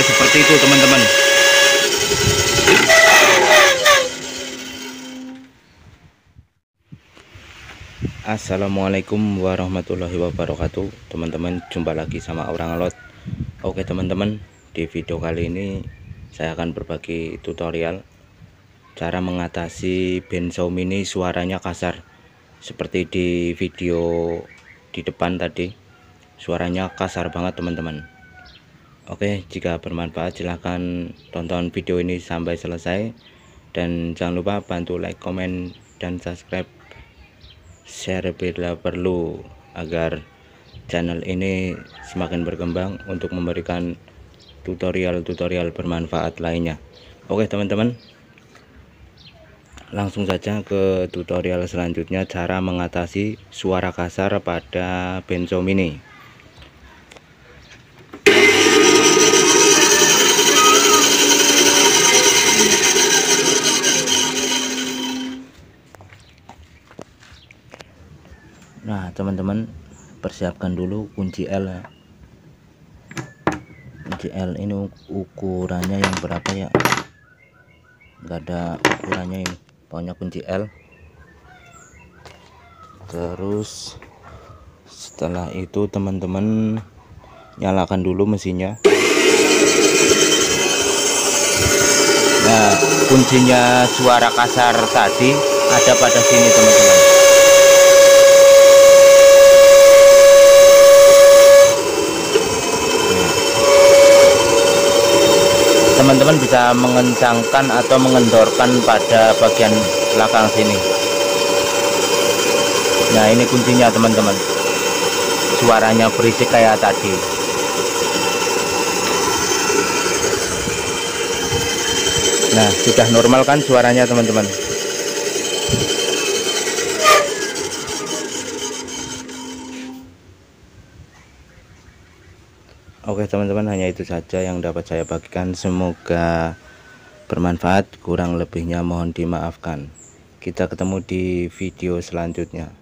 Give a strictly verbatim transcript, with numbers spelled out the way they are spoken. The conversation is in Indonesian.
seperti itu teman-teman. Assalamualaikum warahmatullahi wabarakatuh teman-teman, jumpa lagi sama Orang Alot. Oke teman-teman, di video kali ini saya akan berbagi tutorial cara mengatasi benzo mini suaranya kasar. Seperti di video di depan tadi, suaranya kasar banget teman-teman. Oke, jika bermanfaat silahkan tonton video ini sampai selesai, dan jangan lupa bantu like, komen, dan subscribe, share bila perlu, agar channel ini semakin berkembang untuk memberikan tutorial-tutorial bermanfaat lainnya. Oke teman-teman, langsung saja ke tutorial selanjutnya, cara mengatasi suara kasar pada benzo mini. Nah teman-teman, persiapkan dulu kunci L. Kunci L ini ukurannya yang berapa ya, nggak ada ukurannya ini, pokoknya kunci L. Terus setelah itu teman-teman nyalakan dulu mesinnya. Nah, kuncinya suara kasar tadi ada pada sini teman-teman. Teman-teman bisa mengencangkan atau mengendorkan pada bagian belakang sini. Nah ini kuncinya teman-teman, suaranya berisik kayak tadi. Nah sudah normal kan suaranya teman-teman. Oke teman-teman, hanya itu saja yang dapat saya bagikan. Semoga bermanfaat, kurang lebihnya mohon dimaafkan. Kita ketemu di video selanjutnya.